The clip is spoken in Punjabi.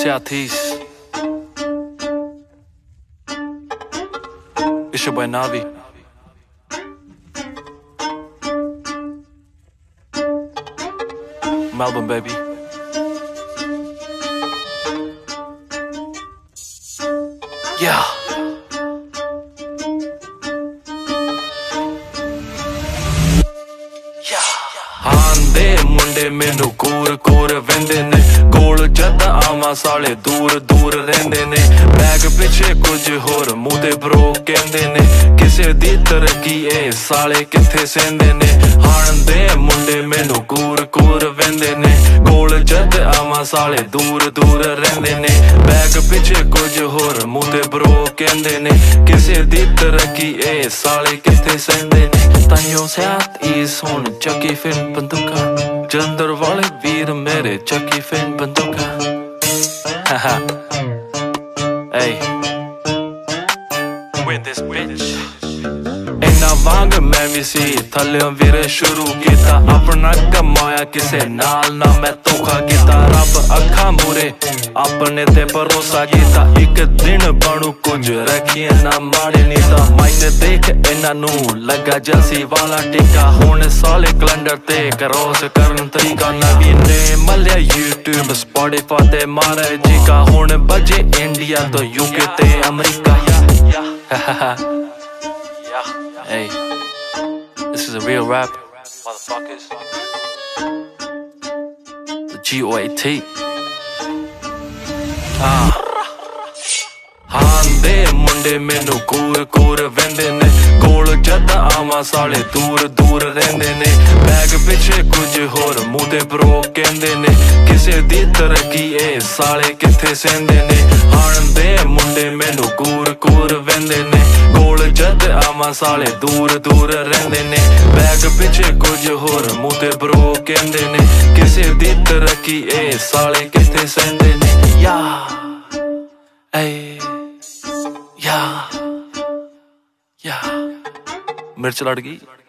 Southeast. It's your boy Navi. Melbourne, baby. Yeah. ਆਂਦੇ ਮੁੰਡੇ ਮੈਨੂੰ ਕੂਰ ਕੂਰ ਵੰਦੇ ਨੇ ਕੋਲ ਜਦ ਆਵਾਂ ਸਾਲੇ ਦੂਰ ਦੂਰ ਰਹਿੰਦੇ ਨੇ ਬੈਗ ਪਿੱਛੇ ਕੁਝ ਹੋਰ ਮੂੰਹ ਤੇ ਬਰੋ ਕਹਿੰਦੇ ਨੇ ਕਿਸੇ ਦੀ ਤਰੱਕੀ ਇਹ ਸਾਲੇ ਕਿੱਥੇ ਸਹਿੰਦੇ ਨੇ ਆਂਦੇ ਮੁੰਡੇ ਮੈਨੂੰ ਕੂਰ ਕੂਰ ਵੰਦੇ ਨੇ ਕੋਲ ਜਦ ਆਵਾਂ ਸਾਲੇ ਦੂਰ ਦੂਰ ਰਹਿੰਦੇ ਨੇ ਬੈਗ ਪਿੱਛੇ ਕੁਝ ਹੋਰ ਮੂੰਹ ਤੇ ਬਰੋ ਕਹਿੰਦੇ ਨੇ ਕਿਸੇ ਦੀ ਤਰੱਕੀ ਇਹ ਸਾਲੇ ਕਿੱਥੇ ਸਹਿੰਦੇ ਨੇ ਤਾਈਓ Southeast ਹੁਣ ਚੱਕੀ ਫਿਰ ਬੰਦੂਕਾਂ ਜਲੰਧਰ ਵਾਲੇ ਵੀਰ ਮੇਰੇ ਚੱਕੀ ਫਿਰ ਬੰਦੂਕਾਂ haha hey with this bitch ਇੰਨਾ ਵਾਂਗ ਮੈਂ ਵੀ ਸੀ ਥੱਲਿਓਂ ਵੀਰੇ ਸ਼ੁਰੂ ਕੀਤਾ ਆਪਣਾ ਕਮਾਇਆ ਕਿਸੇ ਨਾਲ ਨਾ ਮੈਂ ਧੋਖਾ ਕੀਤਾ ਰੱਬ ਅੱਖਾਂ ਮੂਰੇ ਆਪਣੇ ਤੇ ਭਰੋਸਾ ਕੀਤਾ ਇੱਕ ਦਿਨ ਬਣੂ ਕੁਝ ਰੱਖੀਏ ਨਾ ਮਾੜੇ ਨਹੀਂ ਤਾਂ ਮਾਈਕ ਤੇ ਦੇਖ ਇਹਨਾਂ ਨੂੰ ਲੱਗਾ ਜਲਸੀ ਵਾਲਾ ਟਿੱਕਾ ਹੁਣ ਸਾਲੇ ਕੈਲੰਡਰ ਤੇ ਕਰੋਸ ਕਰਨ ਤਰੀਕਾ ਨਵੀਂ ਨੇ ਮਲਿਆ YouTube Spotify ਤੇ ਮਾਰੇ ਜੀਕਾ ਹੁਣ ਬਜੇ ਇੰਡੀਆ ਤੋਂ UK ਤੇ America Hey, this is a real rap, motherfuckers. The GOAT. ਆਂਦੇ ਮੁੰਡੇ ਮੈਨੂੰ ਕੂਰ ਕੂਰ ਵੰਦੇ ਨੇ ਕੋਲ ਜਦ ਆਵਾਂ ਸਾਲੇ ਦੂਰ ਦੂਰ ਰਹਿੰਦੇ ਨੇ ਬੈਗ ਪਿੱਛੇ ਕੁਝ ਹੋਰ ਮੂੰਹ ਤੇ ਬਰੋ ਕਹਿੰਦੇ ਨੇ ਕਿਸੇ ਦੀ ਤਰੱਕੀ ਇਹ ਸਾਲੇ ਕਿੱਥੇ ਸਹਿੰਦੇ ਨੇ ਆਂਦੇ ਮੁੰਡੇ ਮੈਨੂੰ ਕੂਰ ਕੂਰ ਵੰਦੇ ਨੇ ਕੋਲ ਜਦ ਆਵਾਂ ਸਾਲੇ ਦੂਰ ਦੂਰ ਰਹਿੰਦੇ ਨੇ ਬੈਗ ਪਿੱਛੇ ਕੁਝ ਹੋਰ ਮੂੰਹ ਤੇ ਬਰੋ ਕਹਿੰਦੇ ਨੇ ਕਿਸੇ ਦੀ ਤਰੱਕੀ ਇਹ ਸਾਲੇ ਕਿੱਥੇ ਸਹਿੰਦੇ ਨੇ ਯਾ ਏ Yeah, yeah, मिर्च लड़ गई।